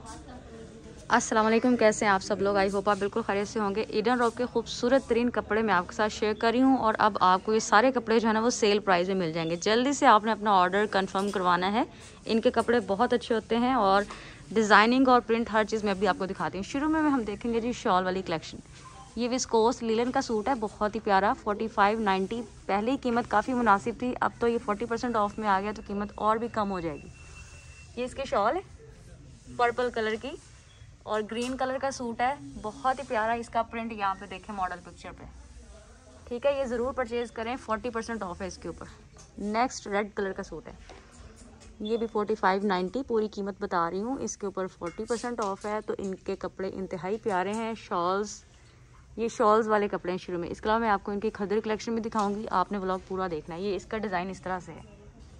अस्सलाम वालेकुम, कैसे हैं आप सब लोग। आई होप आप बिल्कुल खैरियत से होंगे। ईडन रॉक के खूबसूरत तरीन कपड़े मैं आपके साथ शेयर कर रही हूँ और अब आपको ये सारे कपड़े जो है ना वो सेल प्राइस में मिल जाएंगे। जल्दी से आपने अपना ऑर्डर कंफर्म करवाना है। इनके कपड़े बहुत अच्छे होते हैं और डिज़ाइनिंग और प्रिंट हर चीज़ मैं भी आपको दिखाती हूँ। शुरू में हम देखेंगे जी शॉल वाली कलेक्शन। ये विस्कोस लीलन का सूट है, बहुत ही प्यारा, 4590। पहले ही कीमत काफ़ी मुनासिब थी, अब तो ये 40% ऑफ में आ गया तो कीमत और भी कम हो जाएगी। ये इसकी शॉल है पर्पल कलर की और ग्रीन कलर का सूट है, बहुत ही प्यारा। इसका प्रिंट यहाँ पे देखें मॉडल पिक्चर पे, ठीक है। ये ज़रूर परचेज़ करें, 40% ऑफ है इसके ऊपर। नेक्स्ट रेड कलर का सूट है, ये भी 4590 पूरी कीमत बता रही हूँ, इसके ऊपर 40% ऑफ है। तो इनके कपड़े इंतहाई प्यारे हैं। शॉल्स, ये शॉल्स वाले कपड़े हैं शुरू में। इसके अलावा मैं आपको इनकी खदर कलेक्शन भी दिखाऊंगी, आपने व्लॉग पूरा देखना है। ये इसका डिज़ाइन इस तरह से है।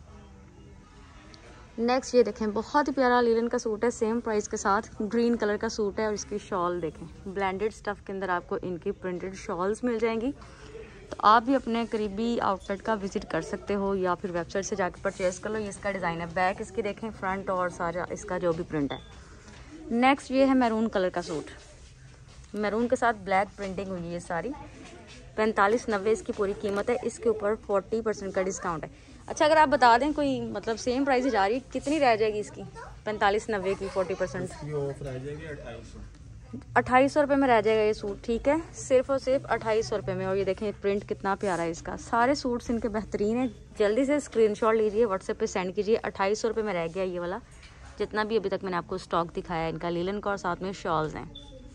नेक्स्ट ये देखें, बहुत ही प्यारा लीलन का सूट है, सेम प्राइस के साथ। ग्रीन कलर का सूट है और इसकी शॉल देखें, ब्लेंडेड स्टफ के अंदर आपको इनकी प्रिंटेड शॉल्स मिल जाएंगी। तो आप भी अपने करीबी आउटलेट का विजिट कर सकते हो या फिर वेबसाइट से जाकर परचेज़ कर लो। ये इसका डिज़ाइन है, बैक इसकी देखें, फ्रंट और सारा इसका जो भी प्रिंट है। नेक्स्ट ये है मैरून कलर का सूट, मैरून के साथ ब्लैक प्रिंटिंग हुई है ये सारी। 4590 इसकी पूरी कीमत है, इसके ऊपर 40% का डिस्काउंट है। अच्छा, अगर आप बता दें कोई मतलब सेम प्राइस ही जा रही है, कितनी रह जाएगी इसकी 4590 की 40%? ऑफ रह जाएगी 2800 रुपये में रह जाएगा ये सूट, ठीक है, सिर्फ और सिर्फ 2800 रुपये में। और ये देखें प्रिंट कितना प्यारा है इसका। सारे सूट्स इनके बेहतरीन है, जल्दी से स्क्रीनशॉट लीजिए, व्हाट्सएप पे सेंड कीजिए। 2800 रुपये में रह गया ये वाला, जितना भी अभी तक मैंने आपको स्टॉक दिखाया है इनका लीलन का, और साथ में शॉल्स हैं।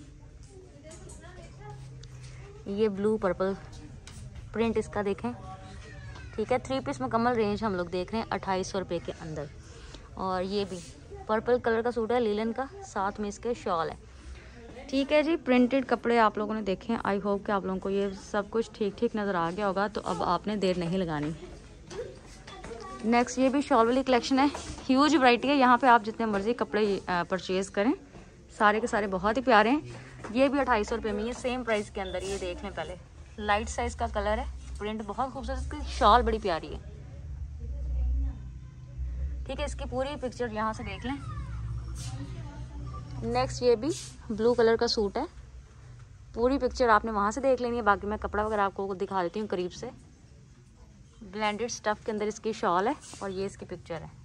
ये ब्लू पर्पल प्रिंट इसका देखें, ठीक है। 3 पीस मुकम्मल रेंज हम लोग देख रहे हैं 2800 रुपये के अंदर। और ये भी पर्पल कलर का सूट है लीलन का, साथ में इसके शॉल है, ठीक है जी। प्रिंटेड कपड़े आप लोगों ने देखे हैं, आई होप कि आप लोगों को ये सब कुछ ठीक ठीक नज़र आ गया होगा। तो अब आपने देर नहीं लगानी। नेक्स्ट ये भी शॉल वाली कलेक्शन है, ह्यूज वैरायटी है। यहाँ पे आप जितने मर्जी कपड़े परचेज़ करें, सारे के सारे बहुत ही प्यारे हैं। ये भी 2800 रुपये में, ये सेम प्राइस के अंदर। ये देख लें पहले, लाइट साइज का कलर है, प्रिंट बहुत खूबसूरत, इसकी शॉल बड़ी प्यारी है, ठीक है। इसकी पूरी पिक्चर यहाँ से देख लें। नेक्स्ट ये भी ब्लू कलर का सूट है, पूरी पिक्चर आपने वहाँ से देख लेनी है, बाकी मैं कपड़ा वगैरह आपको दिखा देती हूँ करीब से। ब्लेंडेड स्टफ के अंदर इसकी शॉल है और ये इसकी पिक्चर है,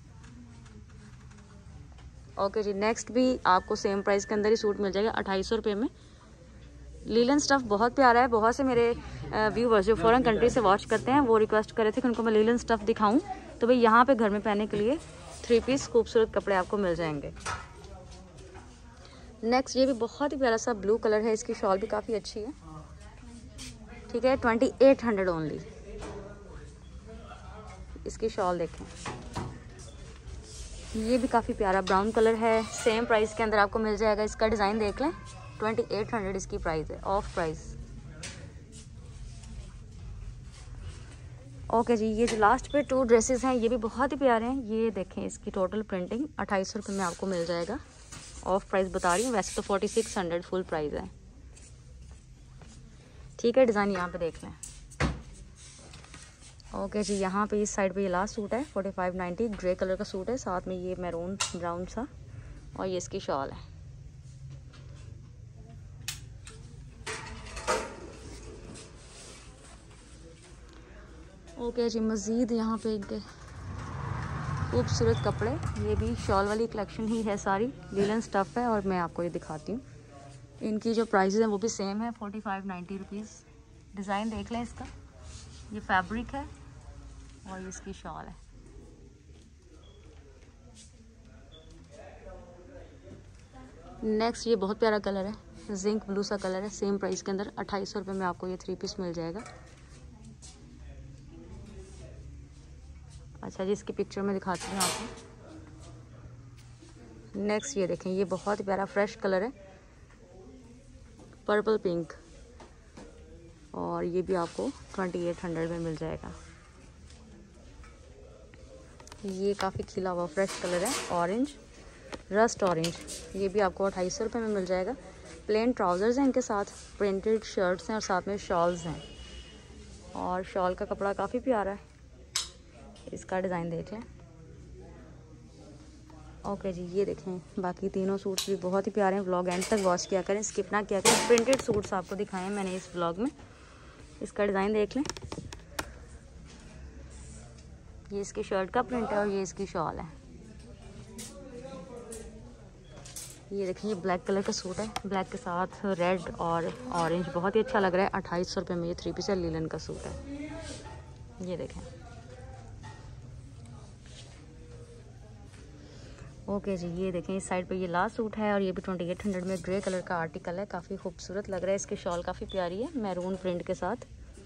ओके जी। नेक्स्ट भी आपको सेम प्राइस के अंदर ही सूट मिल जाएगा 2800 रुपये में। लीलन स्टफ बहुत प्यारा है। बहुत से मेरे व्यूवर्स जो फॉरेन कंट्री से वॉच करते हैं वो रिक्वेस्ट कर रहे थे कि उनको मैं लीलन स्टफ दिखाऊं, तो भाई यहाँ पे घर में पहनने के लिए 3 पीस खूबसूरत कपड़े आपको मिल जाएंगे। नेक्स्ट ये भी बहुत ही प्यारा सा ब्लू कलर है, इसकी शॉल भी काफ़ी अच्छी है, ठीक है। 2800 ओनली इसकी शॉल देखें। ये भी काफ़ी प्यारा ब्राउन कलर है, सेम प्राइस के अंदर आपको मिल जाएगा। इसका डिज़ाइन देख लें, 2800 इसकी प्राइस है, ऑफ प्राइस, ओके जी। ये जो लास्ट पे 2 ड्रेसेस हैं ये भी बहुत ही प्यारे हैं। ये देखें, इसकी टोटल प्रिंटिंग 2800 रुपये में आपको मिल जाएगा, ऑफ प्राइस बता रही हूँ, वैसे तो 4600 फुल प्राइस है, ठीक है। डिज़ाइन यहाँ पे देख लें, ओके जी। यहाँ पे इस साइड पे ये लास्ट सूट है, 4590 ग्रे कलर का सूट है, साथ में ये मैरून ब्राउन सा, और ये इसकी शॉल है। ओके जी, मज़ीद यहाँ पे इनके खूबसूरत कपड़े, ये भी शॉल वाली कलेक्शन ही है सारी, लीलन स्टफ़ है। और मैं आपको ये दिखाती हूँ, इनकी जो प्राइसेस हैं वो भी सेम है, 4590 रुपीज़। डिज़ाइन देख लें इसका, ये फैब्रिक है और इसकी शॉल है। नेक्स्ट ये बहुत प्यारा कलर है, जिंक ब्लू सा कलर है, सेम प्राइस के अंदर 2800 रुपये में आपको ये 3 पीस मिल जाएगा। अच्छा जी, इसकी पिक्चर में दिखाती हूँ आपको। नेक्स्ट ये देखें, ये बहुत ही प्यारा फ्रेश कलर है, पर्पल पिंक, और ये भी आपको 2800 में मिल जाएगा। ये काफ़ी खिला हुआ फ्रेश कलर है, ऑरेंज, रस्ट ऑरेंज, ये भी आपको 2800 रुपये में मिल जाएगा। प्लेन ट्राउज़र्स हैं इनके साथ, प्रिंटेड शर्ट्स हैं और साथ में शॉल्स हैं, और शॉल का कपड़ा काफ़ी प्यारा है। इसका डिज़ाइन देख लें, ओके जी, ये देखें बाकी तीनों सूट्स भी बहुत ही प्यारे हैं। व्लॉग एंड तक वॉच किया करें, स्किप ना किया करें। प्रिंटेड सूट्स आपको दिखाए हैं मैंने इस व्लॉग में। इसका डिज़ाइन देख लें, ये इसकी शर्ट का प्रिंट है और ये इसकी शॉल है। ये देखें, ये ब्लैक कलर का सूट है, ब्लैक के साथ रेड और ऑरेंज, बहुत ही अच्छा लग रहा है। 2800 रुपये में ये 3 पीस लीलन का सूट है। ये देखें। ओके जी, ये देखें इस साइड पे ये लास्ट सूट है और ये भी 2800 में ग्रे कलर का आर्टिकल है। काफ़ी खूबसूरत लग रहा है। इसकी शॉल काफ़ी प्यारी है, मैरून प्रिंट के साथ।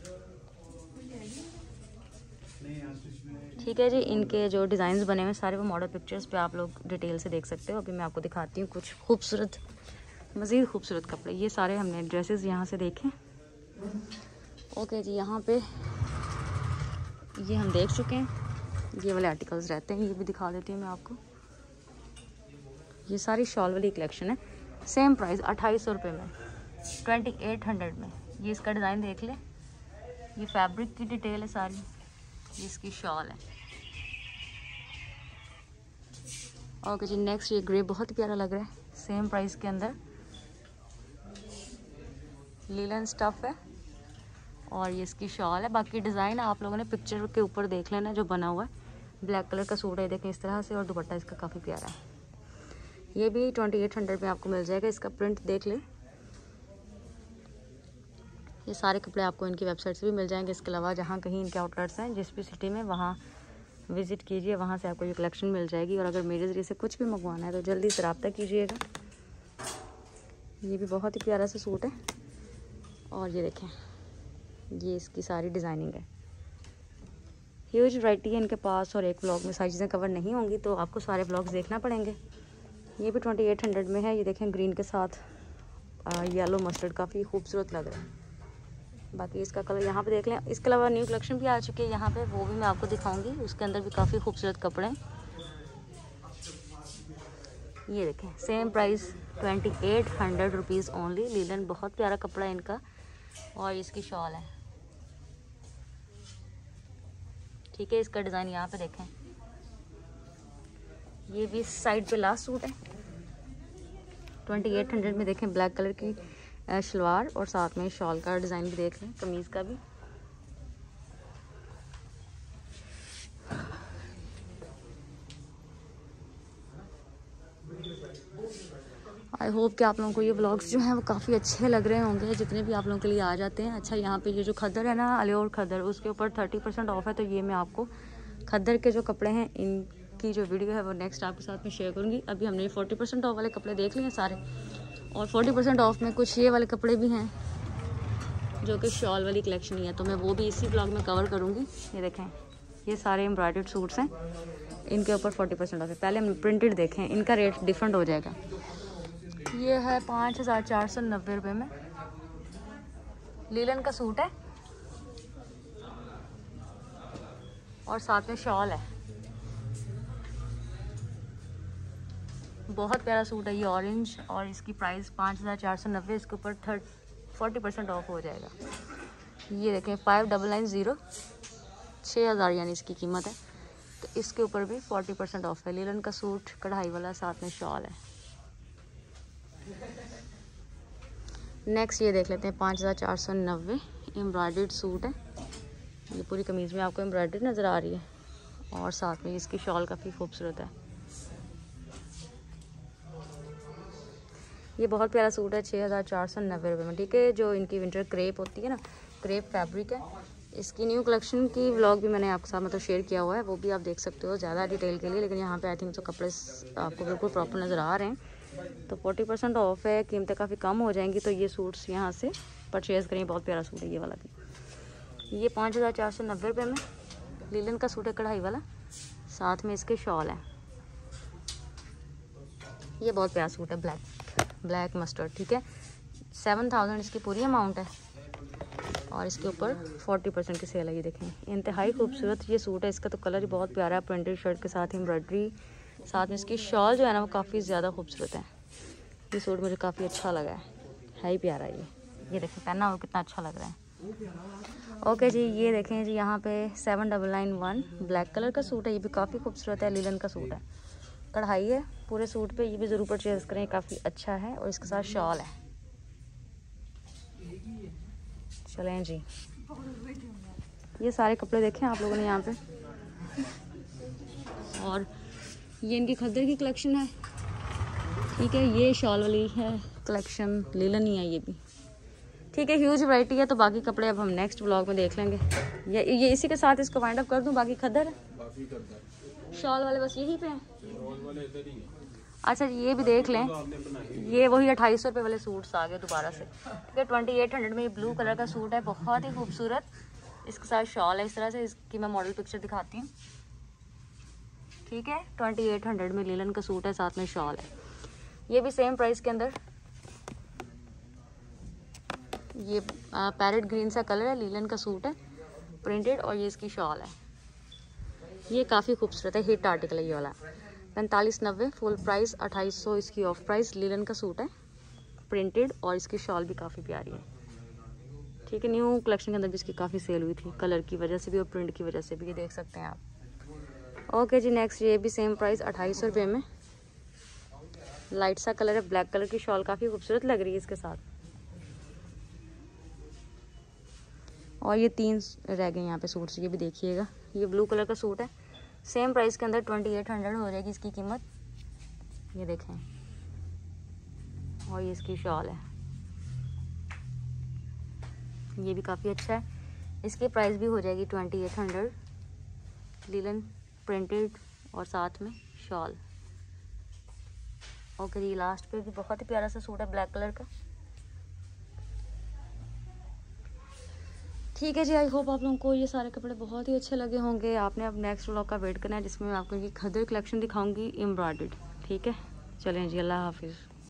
ठीक है जी, इनके जो डिज़ाइंस बने हुए सारे वो मॉडल पिक्चर्स पे आप लोग डिटेल से देख सकते हो। अभी मैं आपको दिखाती हूँ कुछ खूबसूरत, मज़ीद खूबसूरत कपड़े। ये सारे हमने ड्रेसेस यहाँ से देखे। ओके जी, यहाँ पे ये हम देख चुके हैं। ये वाले आर्टिकल्स रहते हैं, ये भी दिखा देती हूँ मैं आपको। ये सारी शॉल वाली कलेक्शन है। सेम प्राइस 2800 रुपये में, 2800 में। ये इसका डिज़ाइन देख ले, ये फैब्रिक की डिटेल है सारी। ये इसकी शॉल है। ओके जी, नेक्स्ट ये ग्रे बहुत प्यारा लग रहा है, सेम प्राइस के अंदर। लीलन स्टफ है और ये इसकी शॉल है। बाकी डिज़ाइन आप लोगों ने पिक्चर के ऊपर देख लेना जो बना हुआ है। ब्लैक कलर का सूट है, देखें इस तरह से, और दुपट्टा इसका काफ़ी प्यारा है। ये भी 2800 में आपको मिल जाएगा। इसका प्रिंट देख ले। ये सारे कपड़े आपको इनकी वेबसाइट से भी मिल जाएंगे। इसके अलावा जहाँ कहीं इनके आउटलेट्स हैं जिस भी सिटी में, वहाँ विज़िट कीजिए, वहाँ से आपको ये कलेक्शन मिल जाएगी। और अगर मेरे ज़रिए से कुछ भी मंगवाना है तो जल्दी से रब्ता कीजिएगा। ये भी बहुत ही प्यारा सा सूट है और ये देखें, ये इसकी सारी डिज़ाइनिंग है। ह्यूज वैरायटी है इनके पास और एक व्लॉग में सारी चीज़ें कवर नहीं होंगी, तो आपको सारे व्लॉग्स देखना पड़ेंगे। ये भी 2800 में है। ये देखें ग्रीन के साथ येलो मस्टर्ड, काफ़ी खूबसूरत लग रहा है। बाकी इसका कलर यहाँ पे देख लें। इसके अलावा न्यू कलेक्शन भी आ चुकी है यहाँ पे, वो भी मैं आपको दिखाऊंगी। उसके अंदर भी काफ़ी खूबसूरत कपड़े हैं। ये देखें, same price 2800 rupees only. Linen बहुत प्यारा कपड़ा है इनका और इसकी शॉल है। ठीक है, इसका डिज़ाइन यहाँ पे देखें। ये भी साइड पे लास्ट सूट है 2800 में। देखें ब्लैक कलर की शलवार और साथ में शॉल का डिज़ाइन भी देख लें, कमीज़ का भी। आई होप कि आप लोगों को ये व्लॉग्स जो हैं वो काफ़ी अच्छे लग रहे होंगे, जितने भी आप लोगों के लिए आ जाते हैं। अच्छा, यहाँ पे ये जो खद्दर है ना, अलियोर खद्दर, उसके ऊपर 30% ऑफ है। तो ये मैं आपको खद्दर के जो कपड़े हैं इनकी जो वीडियो है वो नेक्स्ट आपके साथ में शेयर करूँगी। अभी हमने 40% ऑफ वाले कपड़े देख लिए हैं सारे, और 40% ऑफ में कुछ ये वाले कपड़े भी हैं जो कि शॉल वाली कलेक्शन ही है, तो मैं वो भी इसी ब्लॉग में कवर करूँगी। ये देखें, ये सारे एम्ब्रॉयडर्ड सूट्स हैं, इनके ऊपर 40% ऑफ है। पहले हम प्रिंटेड देखें, इनका रेट डिफरेंट हो जाएगा। ये है 5490 रुपये में, लीलन का सूट है और साथ में शॉल है। बहुत प्यारा सूट है ये, ऑरेंज, और इसकी प्राइस 5490। इसके ऊपर 40% ऑफ हो जाएगा। ये देखें 5990, 6000 यानी इसकी कीमत है। तो इसके ऊपर भी 40% ऑफ है। लीलन का सूट कढ़ाई वाला, साथ में शॉल है। नेक्स्ट ये देख लेते हैं 5490, एम्ब्रॉयडर्ड सूट है। ये पूरी कमीज़ में आपको एम्ब्रॉयडरी नज़र आ रही है और साथ में इसकी शॉल काफ़ी खूबसूरत है। ये बहुत प्यारा सूट है 6490 रुपये में। ठीक है, जो इनकी विंटर क्रेप होती है ना, क्रेप फैब्रिक है। इसकी न्यू कलेक्शन की व्लॉग भी मैंने आपके साथ मतलब शेयर किया हुआ है, वो भी आप देख सकते हो ज़्यादा डिटेल के लिए। लेकिन यहाँ पे आई थिंक तो कपड़े आपको बिल्कुल प्रॉपर नज़र आ रहे हैं। तो 40% ऑफ है, कीमतें काफ़ी कम हो जाएंगी। तो ये सूट्स यहाँ से परचेज़ करें। बहुत प्यारा सूट है ये वाला भी। ये 5490 रुपये में लीलन का सूट है कढ़ाई वाला, साथ में इसके शॉल है। ये बहुत प्यारा सूट है, ब्लैक मस्टर्ड। ठीक है, 7000 इसकी पूरी अमाउंट है और इसके ऊपर 40% की सेल है। ये देखें, इंतहाई खूबसूरत ये सूट है। इसका तो कलर ही बहुत प्यारा है, प्रिंटेड शर्ट के साथ एम्ब्रॉयडरी, साथ में इसकी शॉल जो है ना वो काफ़ी ज़्यादा खूबसूरत है। ये सूट मुझे काफ़ी अच्छा लगा है ही प्यारा ये देखें, पहना हुआ कितना अच्छा लग रहा है। ओके जी, ये देखें जी, यहाँ पे 7991 ब्लैक कलर का सूट है। ये भी काफ़ी खूबसूरत है, लीलन का सूट है। कढ़ाई है पूरे सूट पे, ये भी ज़रूर परचेज़ करें, काफ़ी अच्छा है। और इसके साथ शॉल है। चलें जी, ये सारे कपड़े देखें आप लोगों ने यहाँ पे। और ये इनकी खद्दर की कलेक्शन है, ठीक है। ये शॉल वाली है कलेक्शन, लीलन ही है ये भी, ठीक है। ह्यूज वैरायटी है। तो बाकी कपड़े अब हम नेक्स्ट व्लॉग में देख लेंगे। ये इसी के साथ इसको वाइंड अप कर दूं। बाकी खद्दर है, शॉल वाले बस यहीं पे हैं। अच्छा जी, ये भी देख लें, ये वही 2800 रुपये वाले सूट्स आ गए दोबारा से, ठीक है। 2800 में ये ब्लू कलर का सूट है, बहुत ही खूबसूरत। इसके साथ शॉल है इस तरह से। इसकी मैं मॉडल पिक्चर दिखाती हूँ, ठीक है। 2800 में लीलन का सूट है, साथ में शॉल है। ये भी सेम प्राइस के अंदर, ये पैरेट ग्रीन सा कलर है, लीलन का सूट है प्रिंटेड, और ये इसकी शॉल है। ये काफ़ी खूबसूरत है, हिट आर्टिकल है ये वाला। 4590 फुल प्राइस, 2800 इसकी ऑफ प्राइस। लीलन का सूट है प्रिंटेड, और इसकी शॉल भी काफ़ी प्यारी है, ठीक है। न्यू कलेक्शन के अंदर भी इसकी काफ़ी सेल हुई थी, कलर की वजह से भी और प्रिंट की वजह से भी, ये देख सकते हैं आप। ओके जी, नेक्स्ट ये भी सेम प्राइस 2800 रुपये में। लाइट सा कलर है, ब्लैक कलर की शॉल काफ़ी खूबसूरत लग रही है इसके साथ। और ये 3 रह गए यहाँ पे सूट्स, ये भी देखिएगा। ये ब्लू कलर का सूट है, सेम प्राइस के अंदर 2800 हो जाएगी इसकी कीमत, ये देखें। और ये इसकी शॉल है, ये भी काफ़ी अच्छा है। इसकी प्राइस भी हो जाएगी 2800, लीलन प्रिंटेड और साथ में शॉल। ओके जी, लास्ट पे भी बहुत ही प्यारा सा सूट है ब्लैक कलर का, ठीक है जी। आई होप आप लोगों को ये सारे कपड़े बहुत ही अच्छे लगे होंगे। आपने अब नेक्स्ट व्लॉग का वेट करना है, जिसमें मैं आपको ये खद्दर कलेक्शन दिखाऊंगी एम्ब्रॉयडर्ड, ठीक है। चलें जी, अल्लाह हाफिज़।